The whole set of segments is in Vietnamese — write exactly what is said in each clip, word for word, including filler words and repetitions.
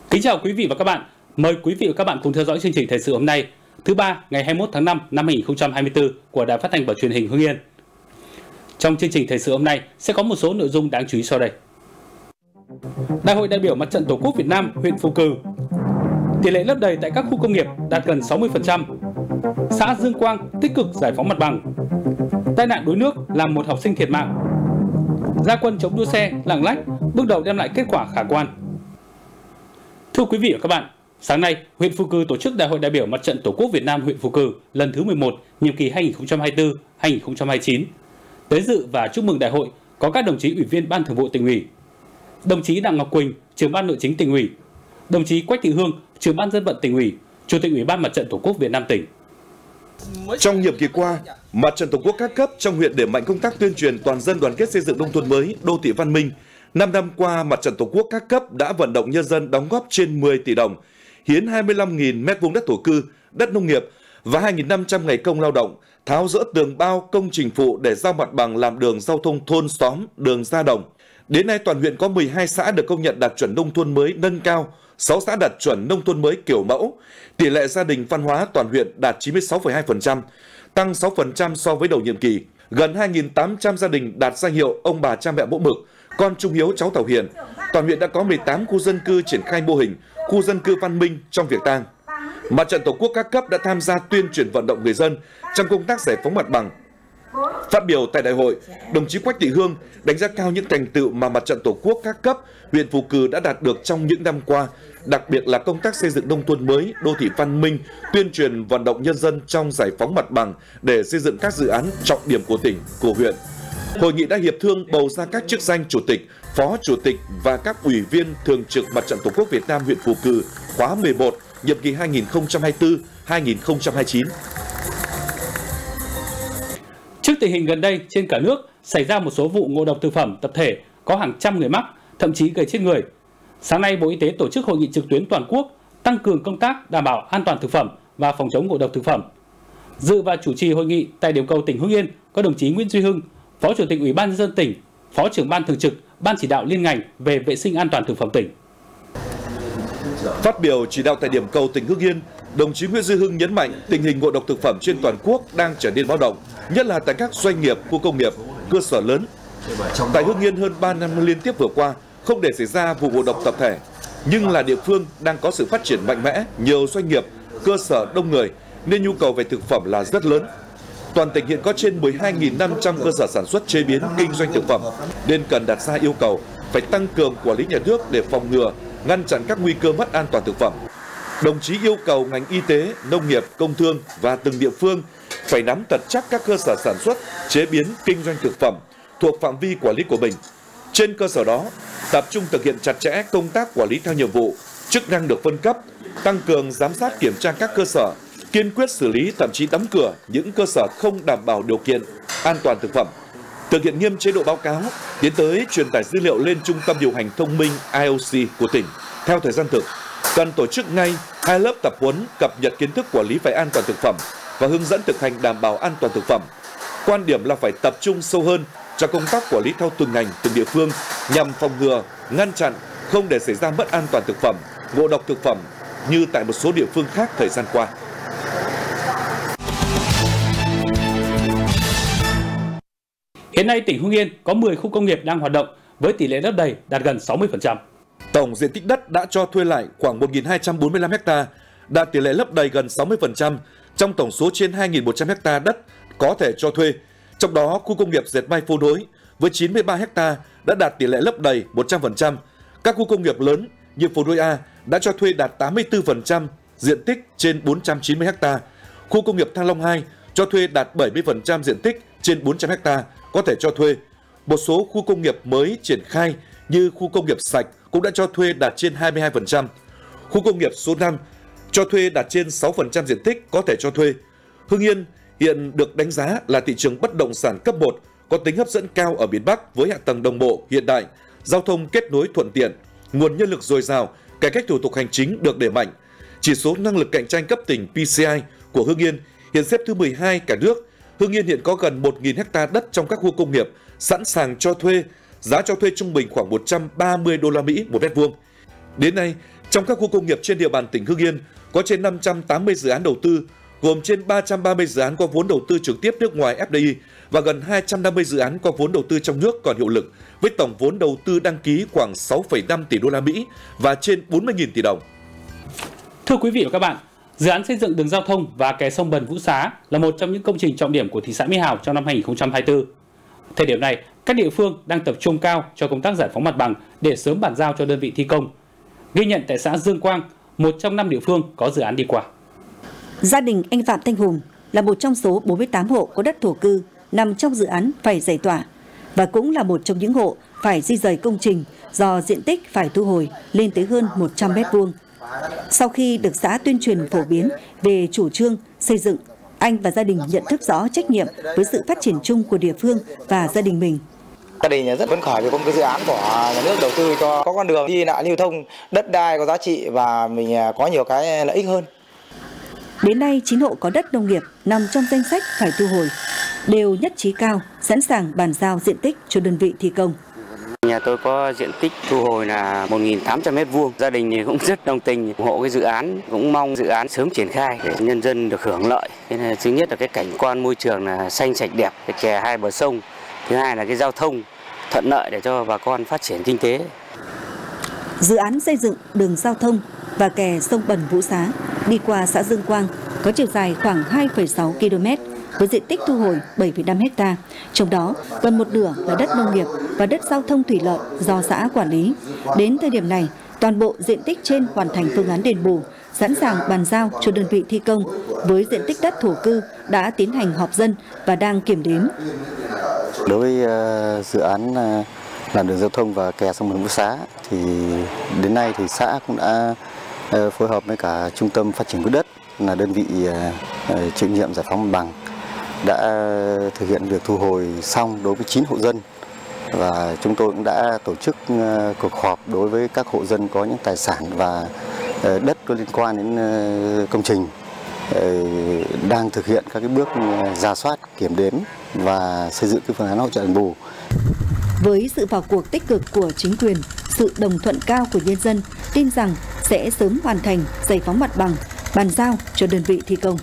Kính chào quý vị và các bạn. Mời quý vị và các bạn cùng theo dõi chương trình thời sự hôm nay, thứ ba ngày hai mươi mốt tháng năm năm hai nghìn không trăm hai mươi tư của Đài Phát thanh và Truyền hình Hưng Yên. Trong chương trình thời sự hôm nay sẽ có một số nội dung đáng chú ý sau đây. Đại hội đại biểu Mặt trận Tổ quốc Việt Nam huyện Phù Cử. Tỷ lệ lấp đầy tại các khu công nghiệp đạt gần sáu mươi phần trăm. Xã Dương Quang tích cực giải phóng mặt bằng. Tai nạn đuối nước làm một học sinh thiệt mạng. Ra quân chống đua xe lạng lách bước đầu đem lại kết quả khả quan. Thưa quý vị và các bạn, sáng nay, huyện Phù Cử tổ chức Đại hội đại biểu Mặt trận Tổ quốc Việt Nam huyện Phù Cử lần thứ mười một, nhiệm kỳ hai nghìn không trăm hai mươi tư đến hai nghìn không trăm hai mươi chín. Tới dự và chúc mừng đại hội có các đồng chí Ủy viên Ban Thường vụ Tỉnh ủy, đồng chí Đặng Ngọc Quỳnh, Trưởng ban Nội chính Tỉnh ủy, đồng chí Quách Thị Hương, Trưởng ban Dân vận Tỉnh ủy, Chủ tịch Ủy ban Mặt trận Tổ quốc Việt Nam tỉnh. Trong nhiệm kỳ qua, Mặt trận Tổ quốc các cấp trong huyện đẩy mạnh công tác tuyên truyền toàn dân đoàn kết xây dựng nông thôn mới, đô thị văn minh. Năm năm qua, Mặt trận Tổ quốc các cấp đã vận động nhân dân đóng góp trên mười tỷ đồng, hiến hai mươi lăm nghìn mét vuông đất thổ cư, đất nông nghiệp và hai nghìn năm trăm ngày công lao động, tháo dỡ tường bao công trình phụ để giao mặt bằng làm đường giao thông thôn xóm, đường ra đồng. Đến nay toàn huyện có mười hai xã được công nhận đạt chuẩn nông thôn mới nâng cao, sáu xã đạt chuẩn nông thôn mới kiểu mẫu. Tỷ lệ gia đình văn hóa toàn huyện đạt chín mươi sáu phẩy hai phần trăm, tăng sáu phần trăm so với đầu nhiệm kỳ. Gần hai nghìn tám trăm gia đình đạt danh hiệu ông bà cha mẹ mẫu mực, con trung hiếu cháu thảo hiền. Toàn huyện đã có mười tám khu dân cư triển khai mô hình khu dân cư văn minh trong việc tang. Mặt trận Tổ quốc các cấp đã tham gia tuyên truyền vận động người dân trong công tác giải phóng mặt bằng. Phát biểu tại đại hội, đồng chí Quách Thị Hương đánh giá cao những thành tựu mà Mặt trận Tổ quốc các cấp huyện Phù Cử đã đạt được trong những năm qua, đặc biệt là công tác xây dựng nông thôn mới, đô thị văn minh, tuyên truyền vận động nhân dân trong giải phóng mặt bằng để xây dựng các dự án trọng điểm của tỉnh, của huyện. Hội nghị đã hiệp thương bầu ra các chức danh chủ tịch, phó chủ tịch và các ủy viên thường trực Mặt trận Tổ quốc Việt Nam huyện Phù Cử khóa mười một, nhiệm kỳ hai nghìn không trăm hai mươi tư đến hai nghìn không trăm hai mươi chín. Trước tình hình gần đây trên cả nước xảy ra một số vụ ngộ độc thực phẩm tập thể có hàng trăm người mắc, thậm chí gây chết người. Sáng nay, Bộ Y tế tổ chức hội nghị trực tuyến toàn quốc tăng cường công tác đảm bảo an toàn thực phẩm và phòng chống ngộ độc thực phẩm. Dự và chủ trì hội nghị tại điểm cầu tỉnh Hưng Yên có đồng chí Nguyễn Duy Hưng, Phó Chủ tịch Ủy ban nhân dân tỉnh, Phó trưởng ban thường trực Ban chỉ đạo liên ngành về vệ sinh an toàn thực phẩm tỉnh. Phát biểu chỉ đạo tại điểm cầu tỉnh Hưng Yên, đồng chí Nguyễn Duy Hưng nhấn mạnh tình hình ngộ độc thực phẩm trên toàn quốc đang trở nên báo động, nhất là tại các doanh nghiệp, khu công nghiệp, cơ sở lớn. Tại Hưng Yên hơn ba năm liên tiếp vừa qua không để xảy ra vụ ngộ độc tập thể, nhưng là địa phương đang có sự phát triển mạnh mẽ, nhiều doanh nghiệp, cơ sở đông người nên nhu cầu về thực phẩm là rất lớn. Toàn tỉnh hiện có trên mười hai nghìn năm trăm cơ sở sản xuất chế biến kinh doanh thực phẩm nên cần đặt ra yêu cầu phải tăng cường quản lý nhà nước để phòng ngừa, ngăn chặn các nguy cơ mất an toàn thực phẩm. Đồng chí yêu cầu ngành y tế, nông nghiệp, công thương và từng địa phương phải nắm thật chắc các cơ sở sản xuất, chế biến kinh doanh thực phẩm thuộc phạm vi quản lý của mình. Trên cơ sở đó, tập trung thực hiện chặt chẽ công tác quản lý theo nhiệm vụ, chức năng được phân cấp, tăng cường giám sát kiểm tra các cơ sở, kiên quyết xử lý thậm chí đóng cửa những cơ sở không đảm bảo điều kiện an toàn thực phẩm, thực hiện nghiêm chế độ báo cáo, tiến tới truyền tải dữ liệu lên Trung tâm điều hành thông minh I O C của tỉnh theo thời gian thực. Cần tổ chức ngay hai lớp tập huấn cập nhật kiến thức quản lý về an toàn thực phẩm và hướng dẫn thực hành đảm bảo an toàn thực phẩm. Quan điểm là phải tập trung sâu hơn cho công tác quản lý theo từng ngành, từng địa phương nhằm phòng ngừa, ngăn chặn không để xảy ra mất an toàn thực phẩm, ngộ độc thực phẩm như tại một số địa phương khác thời gian qua. Hiện nay tỉnh Hưng Yên có mười khu công nghiệp đang hoạt động với tỷ lệ lấp đầy đạt gần sáu mươi phần trăm. Tổng diện tích đất đã cho thuê lại khoảng một nghìn hai trăm bốn mươi lăm ha, đạt tỷ lệ lấp đầy gần sáu mươi phần trăm trong tổng số trên hai nghìn một trăm ha đất có thể cho thuê. Trong đó, khu công nghiệp dệt may Phố Nối với chín mươi ba ha đã đạt tỷ lệ lấp đầy một trăm phần trăm. Các khu công nghiệp lớn như Phố Nối A đã cho thuê đạt tám mươi tư phần trăm, diện tích trên bốn trăm chín mươi ha. Khu công nghiệp Thăng Long hai cho thuê đạt bảy mươi phần trăm diện tích trên bốn trăm ha có thể cho thuê. Một số khu công nghiệp mới triển khai như khu công nghiệp sạch cũng đã cho thuê đạt trên hai mươi hai phần trăm. Khu công nghiệp số năm cho thuê đạt trên sáu phần trăm diện tích có thể cho thuê. Hưng Yên hiện được đánh giá là thị trường bất động sản cấp một, có tính hấp dẫn cao ở miền Bắc với hạ tầng đồng bộ hiện đại, giao thông kết nối thuận tiện, nguồn nhân lực dồi dào, cải cách thủ tục hành chính được đẩy mạnh. Chỉ số năng lực cạnh tranh cấp tỉnh P C I của Hưng Yên hiện xếp thứ mười hai cả nước. Hưng Yên hiện có gần một nghìn ha đất trong các khu công nghiệp sẵn sàng cho thuê, giá cho thuê trung bình khoảng một trăm ba mươi đô la Mỹ một mét vuông. Đến nay, Trong các khu công nghiệp trên địa bàn tỉnh Hưng Yên, có trên năm trăm tám mươi dự án đầu tư, gồm trên ba trăm ba mươi dự án có vốn đầu tư trực tiếp nước ngoài ép đê i và gần hai trăm năm mươi dự án có vốn đầu tư trong nước còn hiệu lực, với tổng vốn đầu tư đăng ký khoảng sáu phẩy năm tỷ đô la Mỹ và trên bốn mươi nghìn tỷ đồng. Thưa quý vị và các bạn, dự án xây dựng đường giao thông và kè sông Bần Vũ Xá là một trong những công trình trọng điểm của thị xã Mỹ Hào trong năm hai nghìn không trăm hai mươi tư. Thời điểm này, các địa phương đang tập trung cao cho công tác giải phóng mặt bằng để sớm bàn giao cho đơn vị thi công. Ghi nhận tại xã Dương Quang, một trong năm địa phương có dự án đi qua. Gia đình anh Phạm Thanh Hùng là một trong số bốn mươi tám hộ có đất thổ cư nằm trong dự án phải giải tỏa và cũng là một trong những hộ phải di rời công trình do diện tích phải thu hồi lên tới hơn một trăm mét vuông. Sau khi được xã tuyên truyền phổ biến về chủ trương xây dựng, anh và gia đình nhận thức rõ trách nhiệm với sự phát triển chung của địa phương và gia đình mình. Gia đình rất phấn khởi vì có một cái dự án của nhà nước đầu tư cho có con đường đi lại lưu thông, đất đai có giá trị và mình có nhiều cái lợi ích hơn. Đến nay, chín hộ có đất nông nghiệp nằm trong danh sách phải thu hồi đều nhất trí cao, sẵn sàng bàn giao diện tích cho đơn vị thi công. Nhà tôi có diện tích thu hồi là một nghìn tám trăm mét vuông. Gia đình thì cũng rất đồng tình ủng hộ cái dự án, cũng mong dự án sớm triển khai để nhân dân được hưởng lợi. Thế là thứ nhất là cái cảnh quan môi trường là xanh sạch đẹp, cái kè hai bờ sông. Thứ hai là cái giao thông thuận lợi để cho bà con phát triển kinh tế. Dự án xây dựng đường giao thông và kè sông Bần Vũ Xá đi qua xã Dương Quang có chiều dài khoảng hai phẩy sáu ki lô mét với diện tích thu hồi bảy phẩy năm héc ta, trong đó gần một nửa là đất nông nghiệp và đất giao thông thủy lợi do xã quản lý. Đến thời điểm này, toàn bộ diện tích trên hoàn thành phương án đền bù, sẵn sàng bàn giao cho đơn vị thi công với diện tích đất thổ cư đã tiến hành họp dân và đang kiểm đếm. Đối với uh, dự án uh, làm đường giao thông và kè sông Bần Vũ Xá thì đến nay thì xã cũng đã uh, phối hợp với cả Trung tâm Phát triển Quỹ đất là đơn vị uh, uh, chịu nhiệm giải phóng mặt bằng đã thực hiện việc thu hồi xong đối với chín hộ dân, và chúng tôi cũng đã tổ chức uh, cuộc họp đối với các hộ dân có những tài sản và uh, đất có liên quan đến uh, công trình, uh, đang thực hiện các cái bước uh, rà soát, kiểm đếm và xây dựng cái phương án hỗ trợ đền bù. Với sự vào cuộc tích cực của chính quyền, sự đồng thuận cao của nhân dân, tin rằng sẽ sớm hoàn thành giải phóng mặt bằng, bàn giao cho đơn vị thi công.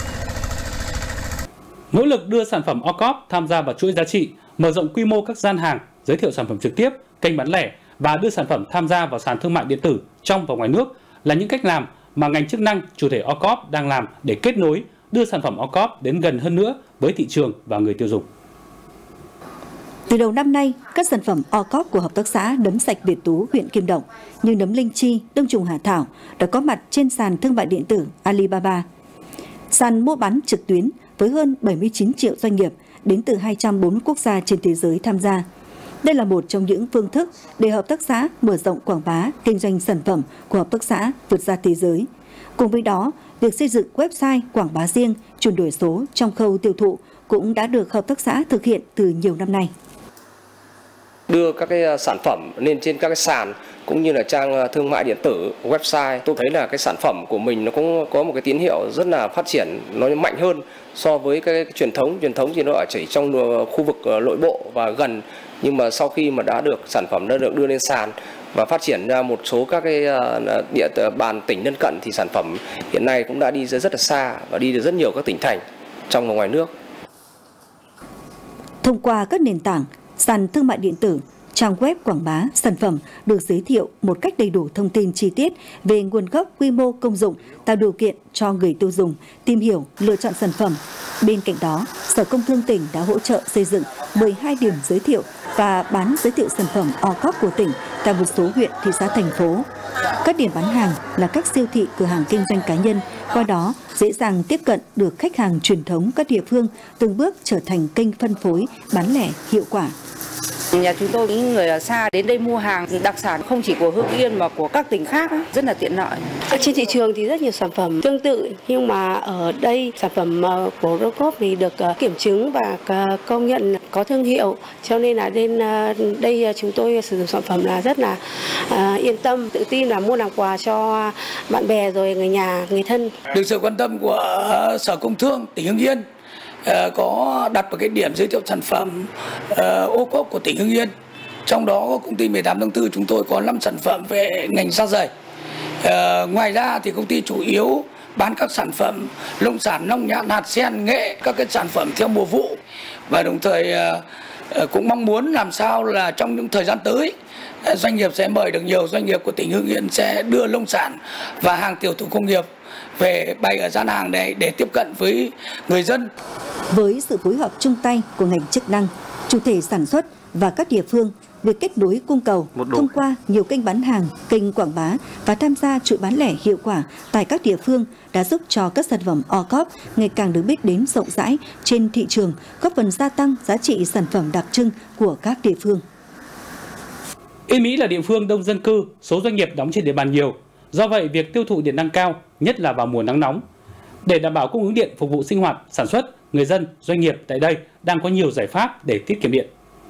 Nỗ lực đưa sản phẩm ô cóp tham gia vào chuỗi giá trị, mở rộng quy mô các gian hàng, giới thiệu sản phẩm trực tiếp, kênh bán lẻ và đưa sản phẩm tham gia vào sàn thương mại điện tử trong và ngoài nước là những cách làm mà ngành chức năng, chủ thể ô cóp đang làm để kết nối, đưa sản phẩm ô cóp đến gần hơn nữa với thị trường và người tiêu dùng. Từ đầu năm nay, các sản phẩm ô cóp của hợp tác xã Nấm Sạch Việt Tú, huyện Kim Động như nấm linh chi, đông trùng hạ thảo đã có mặt trên sàn thương mại điện tử Alibaba. Sàn mua bán trực tuyến với hơn bảy mươi chín triệu doanh nghiệp đến từ hai trăm bốn mươi quốc gia trên thế giới tham gia. Đây là một trong những phương thức để hợp tác xã mở rộng quảng bá, kinh doanh sản phẩm của hợp tác xã vượt ra thế giới. Cùng với đó, việc xây dựng website quảng bá riêng, chuyển đổi số trong khâu tiêu thụ cũng đã được hợp tác xã thực hiện từ nhiều năm nay. Đưa các cái sản phẩm lên trên các cái sàn cũng như là trang thương mại điện tử, website, tôi thấy là cái sản phẩm của mình nó cũng có một cái tín hiệu rất là phát triển, nó mạnh hơn so với cái, cái truyền thống. Truyền thống thì nó ở chỉ trong khu vực nội bộ và gần, nhưng mà sau khi mà đã được sản phẩm đã được đưa lên sàn và phát triển ra một số các cái địa bàn tỉnh lân cận thì sản phẩm hiện nay cũng đã đi ra rất là xa và đi được rất nhiều các tỉnh thành trong và ngoài nước. Thông qua các nền tảng, sàn thương mại điện tử, trang web quảng bá sản phẩm được giới thiệu một cách đầy đủ thông tin chi tiết về nguồn gốc, quy mô, công dụng, tạo điều kiện cho người tiêu dùng tìm hiểu, lựa chọn sản phẩm. Bên cạnh đó, Sở Công Thương tỉnh đã hỗ trợ xây dựng mười hai điểm giới thiệu và bán giới thiệu sản phẩm ô cóp của tỉnh tại một số huyện, thị xã, thành phố. Các điểm bán hàng là các siêu thị, cửa hàng kinh doanh cá nhân, qua đó dễ dàng tiếp cận được khách hàng truyền thống các địa phương, từng bước trở thành kênh phân phối bán lẻ hiệu quả. Nhà chúng tôi những người ở xa đến đây mua hàng đặc sản không chỉ của Hưng Yên mà của các tỉnh khác rất là tiện lợi. Trên thị trường thì rất nhiều sản phẩm tương tự, nhưng mà ở đây sản phẩm của ô cóp thì được kiểm chứng và công nhận có thương hiệu, cho nên là đến đây chúng tôi sử dụng sản phẩm là rất là yên tâm, tự tin là mua làm quà cho bạn bè rồi người nhà, người thân. Được sự quan tâm của Sở Công Thương tỉnh Hưng Yên có đặt vào cái điểm giới thiệu sản phẩm ô cóp của tỉnh Hưng Yên. Trong đó có công ty mười tám tháng tư chúng tôi có năm sản phẩm về ngành da giày. À, ngoài ra thì công ty chủ yếu bán các sản phẩm nông sản, nông nhãn, hạt sen, nghệ, các cái sản phẩm theo mùa vụ, và đồng thời à, cũng mong muốn làm sao là trong những thời gian tới doanh nghiệp sẽ mời được nhiều doanh nghiệp của tỉnh Hưng Yên sẽ đưa nông sản và hàng tiểu thủ công nghiệp về bày ở gian hàng này để tiếp cận với người dân. Với sự phối hợp chung tay của ngành chức năng, chủ thể sản xuất và các địa phương, việc kết nối cung cầu thông qua nhiều kênh bán hàng, kênh quảng bá và tham gia chuỗi bán lẻ hiệu quả tại các địa phương đã giúp cho các sản phẩm o cóp ngày càng được biết đến rộng rãi trên thị trường, góp phần gia tăng giá trị sản phẩm đặc trưng của các địa phương. Yên Mỹ là địa phương đông dân cư, số doanh nghiệp đóng trên địa bàn nhiều. Do vậy, việc tiêu thụ điện năng cao, nhất là vào mùa nắng nóng. Để đảm bảo cung ứng điện phục vụ sinh hoạt, sản xuất, người dân, doanh nghiệp tại đây đang có nhiều giải pháp để tiết kiệm điện.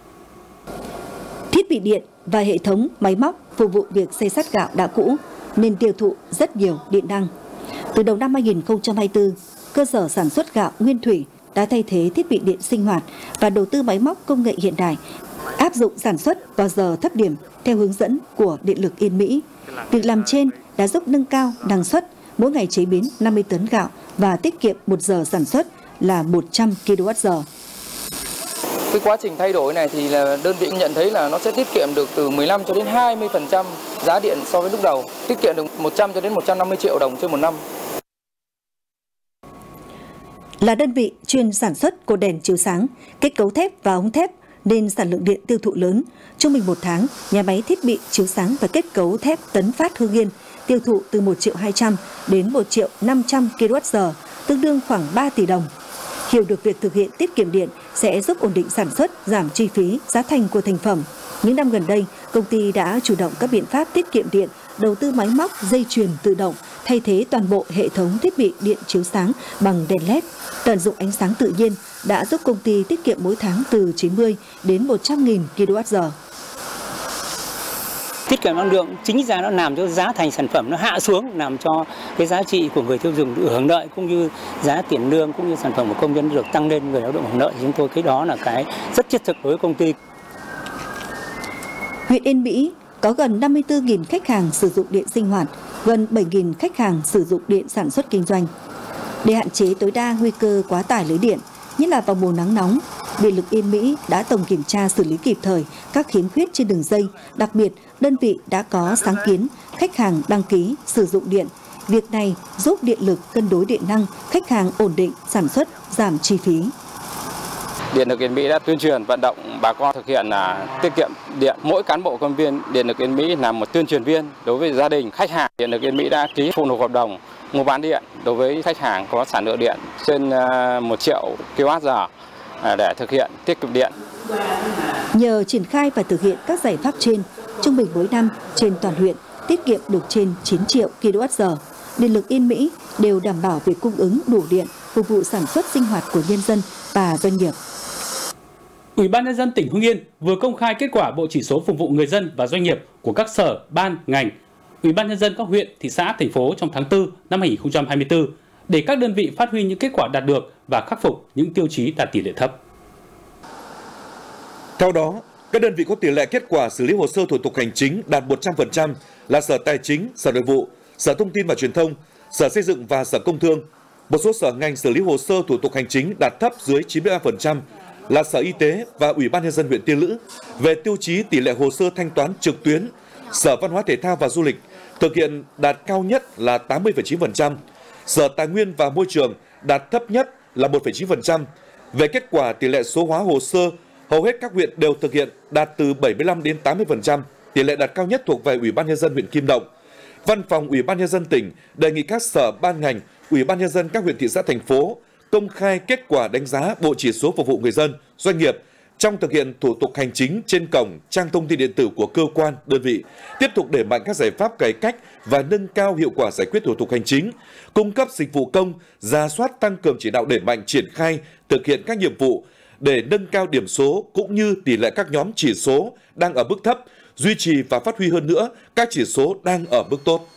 Thiết bị điện và hệ thống máy móc phục vụ việc xay sắt gạo đã cũ nên tiêu thụ rất nhiều điện năng. Từ đầu năm hai nghìn không trăm hai mươi tư, cơ sở sản xuất gạo Nguyên Thủy đã thay thế thiết bị điện sinh hoạt và đầu tư máy móc công nghệ hiện đại, áp dụng sản xuất vào giờ thấp điểm theo hướng dẫn của Điện lực Yên Mỹ. Việc làm trên đã giúp nâng cao năng suất, mỗi ngày chế biến năm mươi tấn gạo và tiết kiệm một giờ sản xuất là một trăm ki lô oát giờ. Cái quá trình thay đổi này thì là đơn vị nhận thấy là nó sẽ tiết kiệm được từ mười lăm cho đến hai mươi phần trăm giá điện so với lúc đầu, tiết kiệm được một trăm cho đến một trăm năm mươi triệu đồng trên một năm. Là đơn vị chuyên sản xuất cột đèn chiếu sáng, kết cấu thép và ống thép nên sản lượng điện tiêu thụ lớn. Trung bình một tháng, nhà máy thiết bị chiếu sáng và kết cấu thép Tấn Phát Hưng Yên tiêu thụ từ một triệu hai trăm đến một triệu năm trăm ki lô oát giờ, tương đương khoảng ba tỷ đồng. Hiểu được việc thực hiện tiết kiệm điện sẽ giúp ổn định sản xuất, giảm chi phí, giá thành của thành phẩm. Những năm gần đây, công ty đã chủ động các biện pháp tiết kiệm điện, đầu tư máy móc, dây chuyền tự động, thay thế toàn bộ hệ thống thiết bị điện chiếu sáng bằng đèn led. Tận dụng ánh sáng tự nhiên đã giúp công ty tiết kiệm mỗi tháng từ chín mươi đến một trăm nghìn ki lô oát giờ. Tiết kiệm năng lượng chính ra nó làm cho giá thành sản phẩm nó hạ xuống, làm cho cái giá trị của người tiêu dùng được hưởng lợi, cũng như giá tiền lương cũng như sản phẩm của công nhân được tăng lên, người lao động hưởng lợi. Chúng tôi cái đó là cái rất thiết thực đối với công ty. Huyện Yên Mỹ có gần năm mươi tư nghìn khách hàng sử dụng điện sinh hoạt, gần bảy nghìn khách hàng sử dụng điện sản xuất kinh doanh. Để hạn chế tối đa nguy cơ quá tải lưới điện, nhất là vào mùa nắng nóng, Điện lực Yên Mỹ đã tổng kiểm tra xử lý kịp thời các khiếm khuyết trên đường dây. Đặc biệt, đơn vị đã có sáng kiến khách hàng đăng ký sử dụng điện. Việc này giúp điện lực cân đối điện năng, khách hàng ổn định sản xuất, giảm chi phí. Điện lực Yên Mỹ đã tuyên truyền vận động bà con thực hiện là tiết kiệm điện. Mỗi cán bộ công viên Điện lực Yên Mỹ là một tuyên truyền viên đối với gia đình khách hàng. Điện lực Yên Mỹ đã ký phụ lục hợp đồng mua bán điện đối với khách hàng có sản lượng điện trên một triệu ki lô oát giờ để thực hiện tiết kiệm điện. Nhờ triển khai và thực hiện các giải pháp trên, trung bình mỗi năm trên toàn huyện tiết kiệm được trên chín triệu ki lô oát giờ. Điện lực Yên Mỹ đều đảm bảo việc cung ứng đủ điện phục vụ sản xuất sinh hoạt của nhân dân và doanh nghiệp. Ủy ban nhân dân tỉnh Hưng Yên vừa công khai kết quả bộ chỉ số phục vụ người dân và doanh nghiệp của các sở, ban, ngành, Ủy ban nhân dân các huyện, thị xã, thành phố trong tháng tư năm hai nghìn không trăm hai mươi tư để các đơn vị phát huy những kết quả đạt được và khắc phục những tiêu chí đạt tỷ lệ thấp. Theo đó, các đơn vị có tỷ lệ kết quả xử lý hồ sơ thủ tục hành chính đạt một trăm phần trăm là Sở Tài chính, Sở Nội vụ, Sở Thông tin và Truyền thông, Sở Xây dựng và Sở Công Thương. Một số sở ngành xử lý hồ sơ thủ tục hành chính đạt thấp dưới chín mươi ba phần trăm là Sở Y tế và Ủy ban nhân dân huyện Tiên Lữ. Về tiêu chí tỷ lệ hồ sơ thanh toán trực tuyến, Sở Văn hóa Thể thao và Du lịch thực hiện đạt cao nhất là tám mươi phẩy chín phần trăm, Sở Tài nguyên và Môi trường đạt thấp nhất là một phẩy chín phần trăm. Về kết quả tỷ lệ số hóa hồ sơ, hầu hết các huyện đều thực hiện đạt từ bảy mươi lăm đến tám mươi phần trăm, tỷ lệ đạt cao nhất thuộc về Ủy ban nhân dân huyện Kim Động. Văn phòng Ủy ban nhân dân tỉnh đề nghị các sở ban ngành, Ủy ban nhân dân các huyện, thị xã, thành phố công khai kết quả đánh giá bộ chỉ số phục vụ người dân, doanh nghiệp trong thực hiện thủ tục hành chính trên cổng trang thông tin điện tử của cơ quan, đơn vị, tiếp tục đẩy mạnh các giải pháp cải cách và nâng cao hiệu quả giải quyết thủ tục hành chính, cung cấp dịch vụ công, rà soát tăng cường chỉ đạo đẩy mạnh triển khai thực hiện các nhiệm vụ để nâng cao điểm số cũng như tỷ lệ các nhóm chỉ số đang ở mức thấp, duy trì và phát huy hơn nữa các chỉ số đang ở mức tốt.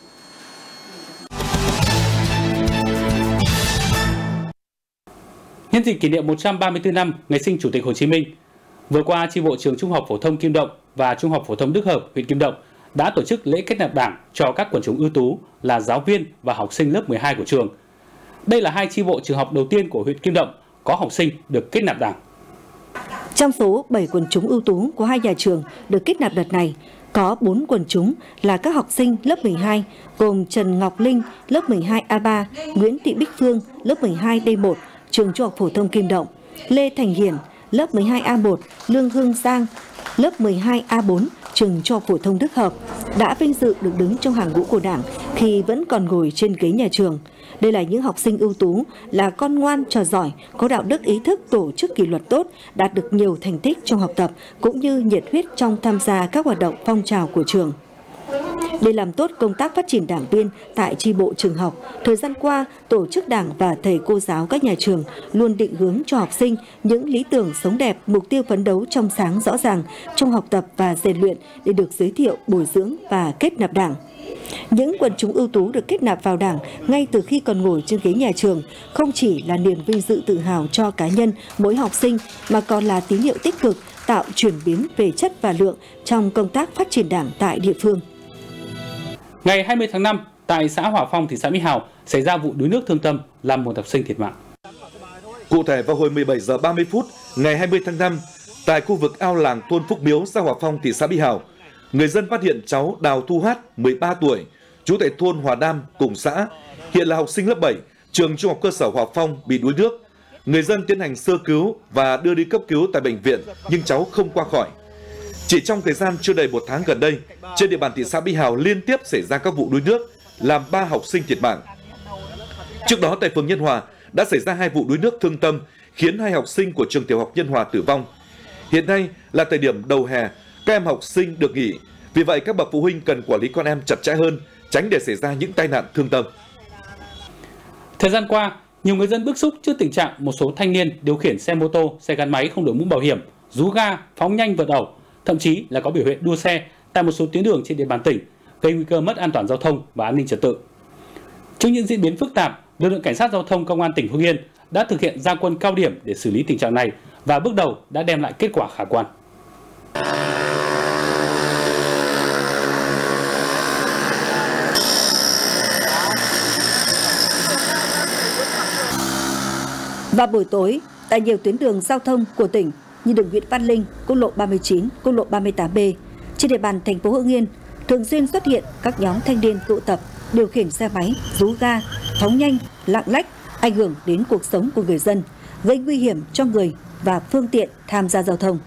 Nhân dịp kỷ niệm một trăm ba mươi tư năm ngày sinh Chủ tịch Hồ Chí Minh, vừa qua chi bộ trường Trung học phổ thông Kim Động và Trung học phổ thông Đức Hợp, huyện Kim Động đã tổ chức lễ kết nạp đảng cho các quần chúng ưu tú là giáo viên và học sinh lớp mười hai của trường. Đây là hai chi bộ trường học đầu tiên của huyện Kim Động có học sinh được kết nạp đảng. Trong số bảy quần chúng ưu tú của hai nhà trường được kết nạp đợt này, có bốn quần chúng là các học sinh lớp mười hai gồm Trần Ngọc Linh lớp mười hai A ba, Nguyễn Thị Bích Phương lớp mười hai D một, trường Trung học phổ thông Kim Động, Lê Thành Hiển lớp mười hai A một, Lương Hưng Giang lớp mười hai A bốn, trường Trung học phổ thông Đức Hợp đã vinh dự được đứng trong hàng ngũ của Đảng khi vẫn còn ngồi trên ghế nhà trường. Đây là những học sinh ưu tú, là con ngoan trò giỏi, có đạo đức ý thức tổ chức kỷ luật tốt, đạt được nhiều thành tích trong học tập cũng như nhiệt huyết trong tham gia các hoạt động phong trào của trường. Để làm tốt công tác phát triển đảng viên tại chi bộ trường học, thời gian qua, tổ chức đảng và thầy cô giáo các nhà trường luôn định hướng cho học sinh những lý tưởng sống đẹp, mục tiêu phấn đấu trong sáng rõ ràng trong học tập và rèn luyện để được giới thiệu, bồi dưỡng và kết nạp đảng. Những quần chúng ưu tú được kết nạp vào đảng ngay từ khi còn ngồi trên ghế nhà trường không chỉ là niềm vinh dự tự hào cho cá nhân mỗi học sinh mà còn là tín hiệu tích cực tạo chuyển biến về chất và lượng trong công tác phát triển đảng tại địa phương. Ngày hai mươi tháng năm, tại xã Hòa Phong, thị xã Mỹ Hào xảy ra vụ đuối nước thương tâm làm một học sinh thiệt mạng. Cụ thể vào hồi mười bảy giờ ba mươi phút ngày hai mươi tháng năm, tại khu vực ao làng thôn Phúc Miếu, xã Hòa Phong, thị xã Mỹ Hào, người dân phát hiện cháu Đào Thu Hát, mười ba tuổi, trú tại thôn Hòa Đam cùng xã, hiện là học sinh lớp bảy, trường Trung học cơ sở Hòa Phong bị đuối nước. Người dân tiến hành sơ cứu và đưa đi cấp cứu tại bệnh viện nhưng cháu không qua khỏi. Chỉ trong thời gian chưa đầy một tháng gần đây, trên địa bàn thị xã Mỹ Hào liên tiếp xảy ra các vụ đuối nước, làm ba học sinh thiệt mạng. Trước đó tại phường Nhân Hòa đã xảy ra hai vụ đuối nước thương tâm, khiến hai học sinh của trường tiểu học Nhân Hòa tử vong. Hiện nay là thời điểm đầu hè, các em học sinh được nghỉ, vì vậy các bậc phụ huynh cần quản lý con em chặt chẽ hơn, tránh để xảy ra những tai nạn thương tâm. Thời gian qua, nhiều người dân bức xúc trước tình trạng một số thanh niên điều khiển xe mô tô, xe gắn máy không đội mũ bảo hiểm, rú ga, phóng nhanh vượt ẩu, thậm chí là có biểu hiện đua xe tại một số tuyến đường trên địa bàn tỉnh, gây nguy cơ mất an toàn giao thông và an ninh trật tự. Trước những diễn biến phức tạp, lực lượng cảnh sát giao thông công an tỉnh Hưng Yên đã thực hiện ra quân cao điểm để xử lý tình trạng này và bước đầu đã đem lại kết quả khả quan. Vào buổi tối, tại nhiều tuyến đường giao thông của tỉnh như đường Nguyễn Văn Linh, quốc lộ ba mươi chín, quốc lộ ba mươi tám B, trên địa bàn thành phố Hưng Yên thường xuyên xuất hiện các nhóm thanh niên tụ tập điều khiển xe máy, rú ga, phóng nhanh, lạng lách, ảnh hưởng đến cuộc sống của người dân, gây nguy hiểm cho người và phương tiện tham gia giao thông.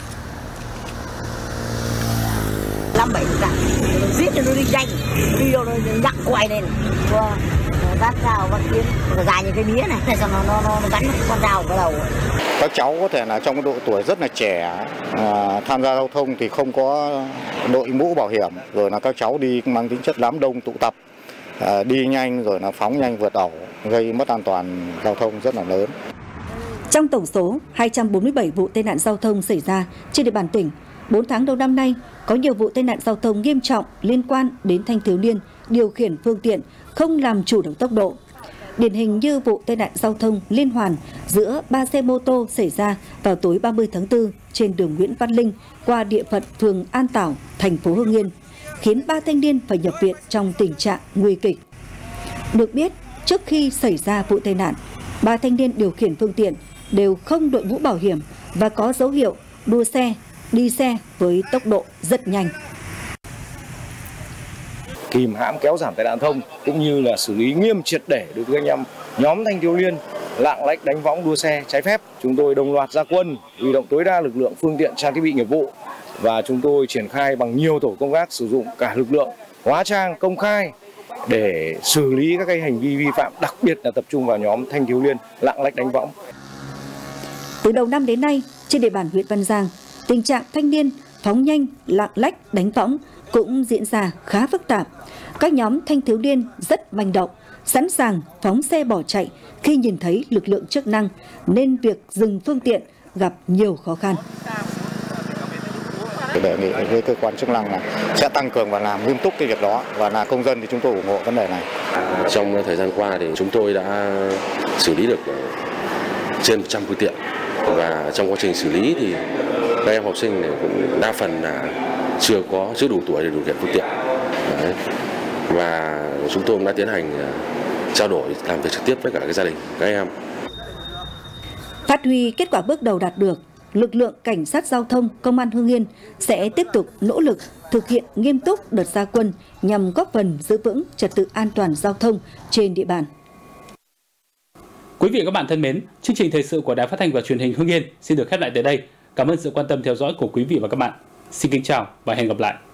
Năm bảy dạng, giết cho nó đi nhanh, đi vô nó nhắc quay lên, vác dao, vác kiếm, dài như cái mía này, này xong nó nó nó gắn con dao vào đầu. Các cháu có thể là trong cái độ tuổi rất là trẻ, à, tham gia giao thông thì không có đội mũ bảo hiểm, rồi là các cháu đi mang tính chất đám đông tụ tập, à, đi nhanh rồi là phóng nhanh vượt ẩu, gây mất an toàn giao thông rất là lớn. Trong tổng số hai trăm bốn mươi bảy vụ tai nạn giao thông xảy ra trên địa bàn tỉnh, bốn tháng đầu năm nay có nhiều vụ tai nạn giao thông nghiêm trọng liên quan đến thanh thiếu niên điều khiển phương tiện không làm chủ được tốc độ. Điển hình như vụ tai nạn giao thông liên hoàn giữa ba xe mô tô xảy ra vào tối ba mươi tháng tư trên đường Nguyễn Văn Linh qua địa phận phường An Tảo, thành phố Hưng Yên, khiến ba thanh niên phải nhập viện trong tình trạng nguy kịch. Được biết, trước khi xảy ra vụ tai nạn, ba thanh niên điều khiển phương tiện đều không đội mũ bảo hiểm và có dấu hiệu đua xe, đi xe với tốc độ rất nhanh. Kìm hãm kéo giảm tai nạn thông cũng như là xử lý nghiêm triệt để đối với anh em nhóm thanh thiếu niên lạng lách đánh võng đua xe trái phép. Chúng tôi đồng loạt ra quân, huy động tối đa lực lượng, phương tiện, trang thiết bị nghiệp vụ và chúng tôi triển khai bằng nhiều tổ công tác sử dụng cả lực lượng hóa trang công khai để xử lý các cái hành vi vi phạm, đặc biệt là tập trung vào nhóm thanh thiếu niên lạng lách đánh võng. Từ đầu năm đến nay, trên địa bàn huyện Văn Giang, tình trạng thanh niên phóng nhanh, lạng lách đánh võng cũng diễn ra khá phức tạp. Các nhóm thanh thiếu niên rất manh động, sẵn sàng phóng xe bỏ chạy khi nhìn thấy lực lượng chức năng, nên việc dừng phương tiện gặp nhiều khó khăn. Đề nghị với cơ quan chức năng là sẽ tăng cường và làm nghiêm túc cái việc đó, và là công dân thì chúng tôi ủng hộ vấn đề này. Trong thời gian qua thì chúng tôi đã xử lý được trên một trăm phương tiện, và trong quá trình xử lý thì các em học sinh cũng đa phần là chưa có chưa đủ tuổi để điều khiển phương tiện. Đấy. Và chúng tôi cũng đã tiến hành trao đổi, làm việc trực tiếp với cả cái gia đình các em. Phát huy kết quả bước đầu đạt được, lực lượng cảnh sát giao thông Công an Hưng Yên sẽ tiếp tục nỗ lực thực hiện nghiêm túc đợt ra quân nhằm góp phần giữ vững trật tự an toàn giao thông trên địa bàn. Quý vị và các bạn thân mến, chương trình thời sự của Đài Phát thanh và Truyền hình Hưng Yên xin được khép lại tại đây. Cảm ơn sự quan tâm theo dõi của quý vị và các bạn. Xin kính chào và hẹn gặp lại.